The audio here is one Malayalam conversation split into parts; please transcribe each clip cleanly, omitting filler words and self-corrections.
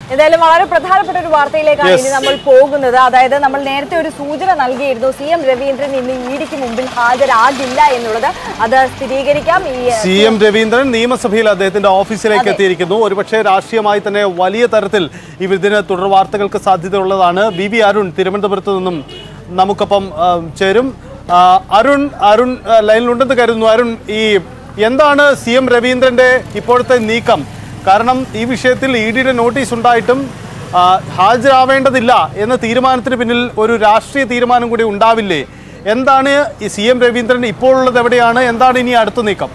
എന്തായാലും വളരെ പ്രധാനപ്പെട്ട ഒരു വാർത്തയിലേക്കാണ് ഇനി നമ്മൾ പോകുന്നത്. അതായത് നമ്മൾ നേരത്തെ ഒരു സൂചന നൽകിയിരുന്നു CM രവീന്ദ്രൻ ഇന്ന് ഇഡിക്ക് മുമ്പിൽ ഹാജരാകില്ല എന്നുള്ളത്. അത് സ്ഥിരീകരിക്കാം. CM രവീന്ദ്രൻ നിയമസഭയിൽ അദ്ദേഹത്തിന്റെ ഓഫീസിലേക്ക് എത്തിയിരിക്കുന്നു. ഒരുപക്ഷെ രാഷ്ട്രീയമായി തന്നെ വലിയ തരത്തിൽ ഇതിന് തുടർ വാർത്തകൾക്ക് സാധ്യതയുള്ളതാണ്. BV അരുൺ തിരുവനന്തപുരത്ത് നിന്നും നമുക്കൊപ്പം ചേരും. അരുൺ ലൈനിലുണ്ടെന്ന് കരുതുന്നു. അരുൺ, എന്താണ് CM രവീന്ദ്രന്റെ ഇപ്പോഴത്തെ നീക്കം? കാരണം ഈ വിഷയത്തിൽ EDയുടെ നോട്ടീസ് ഉണ്ടായിട്ടും ഹാജരാവേണ്ടതില്ല എന്ന തീരുമാനത്തിന് പിന്നിൽ ഒരു രാഷ്ട്രീയ തീരുമാനം കൂടി ഉണ്ടാവില്ലേ? എന്താണ് ഈ CM രവീന്ദ്രൻ ഇപ്പോൾ ഉള്ളത്? എവിടെയാണ്? എന്താണ് ഇനി അടുത്ത നീക്കം?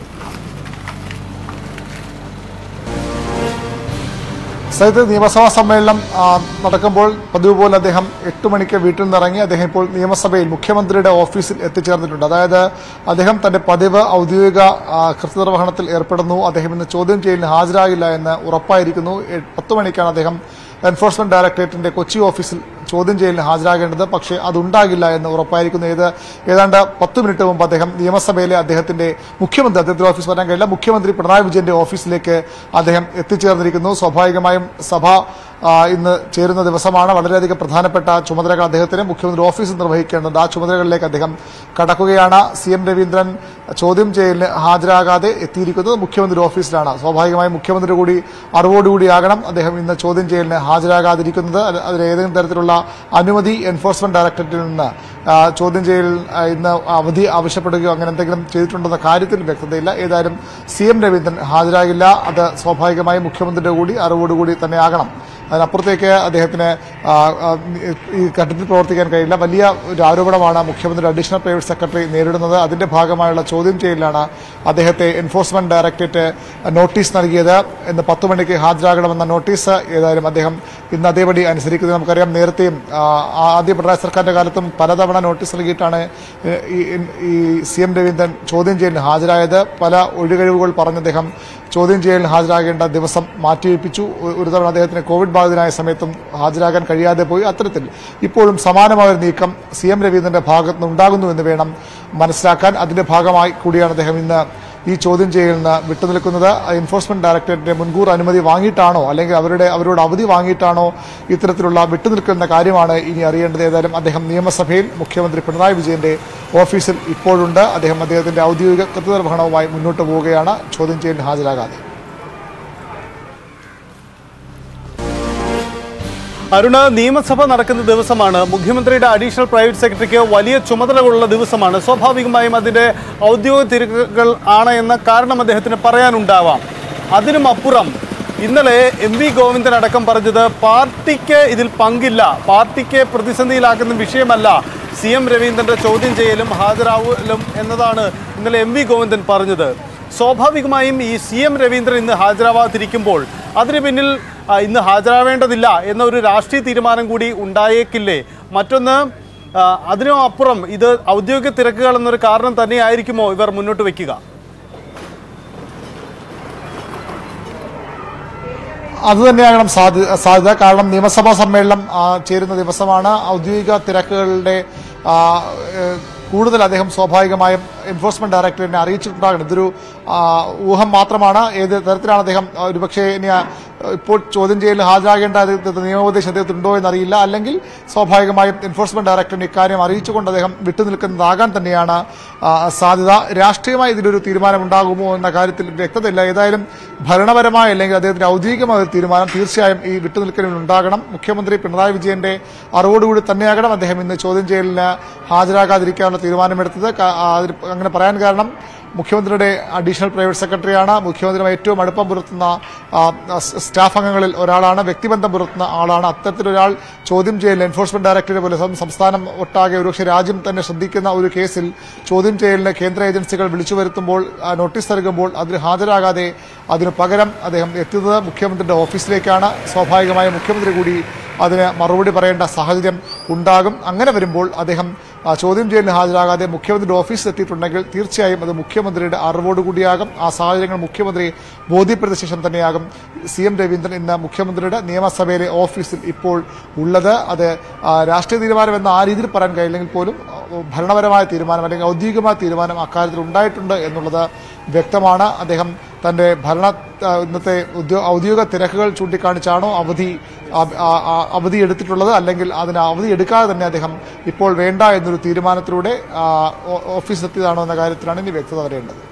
നിയമസഭാ സമ്മേളനം നടക്കുമ്പോൾ പതിവ് പോലെ അദ്ദേഹം 8 മണിക്ക് വീട്ടിൽ നിന്നിറങ്ങി അദ്ദേഹം ഇപ്പോൾ നിയമസഭയിൽ മുഖ്യമന്ത്രിയുടെ ഓഫീസിൽ എത്തിച്ചേർന്നിട്ടുണ്ട്. അതായത് അദ്ദേഹം തന്റെ പതിവ് ഔദ്യോഗിക കൃത്യനിർവഹണത്തിൽ ഏർപ്പെടുന്നു. അദ്ദേഹം ഇന്ന് ചോദ്യം ചെയ്യലിന് ഹാജരാകില്ല എന്ന് ഉറപ്പായിരിക്കുന്നു. 10 മണിക്കാണ് അദ്ദേഹം എൻഫോഴ്സ്മെന്റ് ഡയറക്ടറേറ്റിന്റെ കൊച്ചി ഓഫീസിൽ ചോദ്യം ചെയ്യലിന് ഹാജരാകേണ്ടത്. പക്ഷേ അതുണ്ടാകില്ല എന്ന് ഉറപ്പായിരിക്കുന്നു. ഏതാണ്ട് 10 മിനിറ്റ് മുമ്പ് അദ്ദേഹം നിയമസഭയിലെ അദ്ദേഹത്തിന്റെ അദ്ദേഹത്തിന്റെ ഓഫീസ് വരാൻ കഴിയില്ല, മുഖ്യമന്ത്രി പിണറായി വിജയന്റെ ഓഫീസിലേക്ക് അദ്ദേഹം എത്തിച്ചേർന്നിരിക്കുന്നു. സ്വാഭാവികമായും സഭ ഇന്ന് ചേരുന്ന ദിവസമാണ്. വളരെയധികം പ്രധാനപ്പെട്ട ചുമതലകൾ അദ്ദേഹത്തിന് മുഖ്യമന്ത്രി ഓഫീസിൽ നിർവഹിക്കേണ്ടതുണ്ട്. ആ ചുമതലകളിലേക്ക് അദ്ദേഹം കടക്കുകയാണ്. CM രവീന്ദ്രൻ ചോദ്യം ചെയ്യലിന് ഹാജരാകാതെ എത്തിയിരിക്കുന്നത് മുഖ്യമന്ത്രി ഓഫീസിലാണ്. സ്വാഭാവികമായും മുഖ്യമന്ത്രി കൂടി അറിവോടുകൂടിയാകണം അദ്ദേഹം ഇന്ന് ചോദ്യം ചെയ്യലിന് ഹാജരാകാതിരിക്കുന്നത്. അതിന് ഏതെങ്കിലും തരത്തിലുള്ള അനുമതി എൻഫോഴ്സ്മെന്റ് ഡയറക്ടറേറ്റിൽ നിന്ന് ചോദ്യം ചെയ്യൽ ഇന്ന് അവധി ആവശ്യപ്പെടുകയോ അങ്ങനെ എന്തെങ്കിലും ചെയ്തിട്ടുണ്ടെന്ന കാര്യത്തിൽ വ്യക്തതയില്ല. ഏതായാലും CM രവീന്ദ്രൻ ഹാജരാകില്ല. അത് സ്വാഭാവികമായും മുഖ്യമന്ത്രിയുടെ കൂടി അറിവോടുകൂടി തന്നെ ആകണം. അതിനപ്പുറത്തേക്ക് അദ്ദേഹത്തിന് ഈ ഘട്ടത്തിൽ പ്രവർത്തിക്കാൻ കഴിയില്ല. വലിയ ഒരു ആരോപണമാണ് മുഖ്യമന്ത്രിയുടെ അഡീഷണൽ പ്രൈവറ്റ് സെക്രട്ടറി നേരിടുന്നത്. അതിന്റെ ഭാഗമായുള്ള ചോദ്യം ചെയ്യലിലാണ് അദ്ദേഹത്തെ എൻഫോഴ്സ്മെന്റ് ഡയറക്ടറേറ്റ് നോട്ടീസ് നൽകിയത്. ഇന്ന് 10 മണിക്ക് ഹാജരാകണമെന്ന നോട്ടീസ് ഏതായാലും അദ്ദേഹം ഇന്ന് അതേപടി അനുസരിക്കുന്നത്. നമുക്കറിയാം, നേരത്തെയും ആദ്യ പിണറായി സർക്കാരിന്റെ കാലത്തും പലതവണ നോട്ടീസ് നൽകിയിട്ടാണ് ഈ CM രവീന്ദ്രൻ ചോദ്യം ചെയ്യലിന് ഹാജരായത്. പല ഒഴികഴിവുകൾ പറഞ്ഞ് അദ്ദേഹം ചോദ്യം ചെയ്യലിന് ഹാജരാകേണ്ട ദിവസം മാറ്റിവെപ്പിച്ചു. ഒരു തവണ അദ്ദേഹത്തിന് കോവിഡ് ബാധിതനായ സമയത്തും ഹാജരാകാൻ കഴിയാതെ പോയി. അത്തരത്തിൽ ഇപ്പോഴും സമാനമായ ഒരു നീക്കം CM രവീന്ദ്രന്റെ ഭാഗത്ത് നിന്നുണ്ടാകുന്നു എന്ന് വേണം മനസ്സിലാക്കാൻ. അതിന്റെ ഭാഗമായി കൂടിയാണ് അദ്ദേഹം ഇന്ന് ഈ ചോദ്യം ചെയ്യലിന് വിട്ടുനിൽക്കുന്നത്. എൻഫോഴ്സ്മെന്റ് ഡയറക്ടറേറ്റിന്റെ മുൻകൂർ അനുമതി വാങ്ങിയിട്ടാണോ അല്ലെങ്കിൽ അവരോട് അവധി വാങ്ങിയിട്ടാണോ ഇത്തരത്തിലുള്ള വിട്ടുനിൽക്കുന്ന കാര്യമാണ് ഇനി അറിയേണ്ടത്. ഏതായാലും അദ്ദേഹം നിയമസഭയിൽ മുഖ്യമന്ത്രി പിണറായി വിജയന്റെ ഓഫീസിൽ ഇപ്പോഴുണ്ട്. അദ്ദേഹത്തിന്റെ ഔദ്യോഗിക കൃത്യനിർവഹണവുമായി മുന്നോട്ട് പോവുകയാണ് ചോദ്യം ചെയ്യലിന് ഹാജരാകാതെ. അരുണ്, നിയമസഭ നടക്കുന്ന ദിവസമാണ്. മുഖ്യമന്ത്രിയുടെ അഡീഷണൽ പ്രൈവറ്റ് സെക്രട്ടറിക്ക് വലിയ ചുമതലകളുള്ള ദിവസമാണ്. സ്വാഭാവികമായും അതിന്റെ ഔദ്യോഗിക തിരക്കുകൾ ആണ് എന്ന കാരണം അദ്ദേഹത്തിന് പറയാനുണ്ടാവാം. അതിനുമപ്പുറം ഇന്നലെ MV ഗോവിന്ദൻ അടക്കം പറഞ്ഞത് പാർട്ടിക്ക് ഇതിൽ പങ്കില്ല, പാർട്ടിക്ക് പ്രതിസന്ധിയിലാക്കുന്ന വിഷയമല്ല CM രവീന്ദ്രന്റെ ചോദ്യം ചെയ്യലും ഹാജരാവലും എന്നതാണ് ഇന്നലെ MV ഗോവിന്ദൻ പറഞ്ഞത്. സ്വാഭാവികമായും ഈ CM രവീന്ദ്രൻ ഇന്ന് ഹാജരാവാതിരിക്കുമ്പോൾ അതിന് പിന്നിൽ ഇന്ന് ഹാജരാവേണ്ടതില്ല എന്ന ഒരു രാഷ്ട്രീയ തീരുമാനം കൂടി ഉണ്ടായേക്കില്ലേ? മറ്റൊന്ന്, അതിനും അപ്പുറം ഇത് ഔദ്യോഗിക തിരക്കുകൾ എന്നൊരു കാരണം തന്നെയായിരിക്കുമോ ഇവർ മുന്നോട്ട് വയ്ക്കുക? അതുതന്നെയാകണം സാധ്യത. കാരണം നിയമസഭാ സമ്മേളനം ചേരുന്ന ദിവസമാണ്. ഔദ്യോഗിക തിരക്കുകളുടെ കൂടുതൽ അദ്ദേഹം സ്വാഭാവികമായും എൻഫോഴ്സ്മെന്റ് ഡയറക്ടറേറ്റിനെ അറിയിച്ചിട്ടുണ്ടാകണം. ഇതൊരു ഊഹം മാത്രമാണ്. ഏത് തരത്തിലാണ് അദ്ദേഹം ഒരുപക്ഷെ ഇനി ഇപ്പോൾ ചോദ്യം ചെയ്യലിൽ ഹാജരാകേണ്ട നിയമോപദേശം അദ്ദേഹത്തിനുണ്ടോ എന്നറിയില്ല. അല്ലെങ്കിൽ സ്വാഭാവികമായും എൻഫോഴ്സ്മെന്റ് ഡയറക്ടറിന് ഇക്കാര്യം അറിയിച്ചുകൊണ്ട് അദ്ദേഹം വിട്ടുനിൽക്കുന്നതാകാൻ തന്നെയാണ് സാധ്യത. രാഷ്ട്രീയമായി ഇതിലൊരു തീരുമാനം ഉണ്ടാകുമോ എന്ന കാര്യത്തിൽ വ്യക്തതയില്ല. ഏതായാലും ഭരണപരമായ അല്ലെങ്കിൽ അദ്ദേഹത്തിന്റെ ഔദ്യോഗികമായ ഒരു തീരുമാനം തീർച്ചയായും ഈ വിട്ടുനിൽക്കലിൽ ഉണ്ടാകണം. മുഖ്യമന്ത്രി പിണറായി വിജയന്റെ അറിവോടുകൂടി തന്നെയാകണം അദ്ദേഹം ഇന്ന് ചോദ്യം ചെയ്യലിന് ഹാജരാകാതിരിക്കാനുള്ള തീരുമാനമെടുത്തത്. അങ്ങനെ പറയാൻ കാരണം മുഖ്യമന്ത്രിയുടെ അഡീഷണൽ പ്രൈവറ്റ് സെക്രട്ടറിയാണ്. മുഖ്യമന്ത്രിയുമായി ഏറ്റവും അടുപ്പം പുലർത്തുന്ന സ്റ്റാഫ് അംഗങ്ങളിൽ ഒരാളാണ്, വ്യക്തിബന്ധം പുലർത്തുന്ന ആളാണ്. അത്തരത്തിലൊരാൾ ചോദ്യം ചെയ്യലിന് എൻഫോഴ്സ്മെന്റ് ഡയറക്ടറേറ്റ് പോലെ സംസ്ഥാനം ഒട്ടാകെ ഒരുപക്ഷെ രാജ്യം തന്നെ ശ്രദ്ധിക്കുന്ന ഒരു കേസിൽ ചോദ്യം ചെയ്യലിന് കേന്ദ്ര ഏജൻസികൾ വിളിച്ചു വരുത്തുമ്പോൾ നോട്ടീസ് നൽകുമ്പോൾ അതിന് ഹാജരാകാതെ അതിനു പകരം അദ്ദേഹം എത്തുന്നത് മുഖ്യമന്ത്രിയുടെ ഓഫീസിലേക്കാണ്. സ്വാഭാവികമായും മുഖ്യമന്ത്രി കൂടി അതിന് മറുപടി പറയേണ്ട സാഹചര്യം ഉണ്ടാകും. അങ്ങനെ വരുമ്പോൾ അദ്ദേഹം ചോദ്യം ചെയ്യലിന് ഹാജരാകാതെ മുഖ്യമന്ത്രിയുടെ ഓഫീസിൽ എത്തിയിട്ടുണ്ടെങ്കിൽ തീർച്ചയായും അത് മുഖ്യമന്ത്രിയുടെ അറിവോടുകൂടിയാകും. ആ സാഹചര്യങ്ങൾ മുഖ്യമന്ത്രി ബോധ്യപ്പെടുത്തിയ ശേഷം തന്നെയാകും CM രവീന്ദ്രൻ ഇന്ന് മുഖ്യമന്ത്രിയുടെ നിയമസഭയിലെ ഓഫീസിൽ ഇപ്പോൾ ഉള്ളത്. അത് രാഷ്ട്രീയ തീരുമാനം എന്ന ആ രീതിയിൽ പറയാൻ കഴിയില്ലെങ്കിൽ പോലും ഭരണപരമായ തീരുമാനം അല്ലെങ്കിൽ ഔദ്യോഗികമായ തീരുമാനം അക്കാര്യത്തിൽ ഉണ്ടായിട്ടുണ്ട് എന്നുള്ളത് വ്യക്തമാണ്. അദ്ദേഹം തന്റെ ഇന്നത്തെ ഔദ്യോഗിക തിരക്കുകൾ ചൂണ്ടിക്കാണിച്ചാണോ അവധി എടുത്തിട്ടുള്ളത്, അല്ലെങ്കിൽ അതിന് അവധി എടുക്കാതെ തന്നെ അദ്ദേഹം ഇപ്പോൾ വേണ്ട എന്നൊരു തീരുമാനത്തിലൂടെ ഓഫീസിലെത്തിയതാണോ എന്ന കാര്യത്തിലാണ് ഇനി വ്യക്തത വരേണ്ടത്.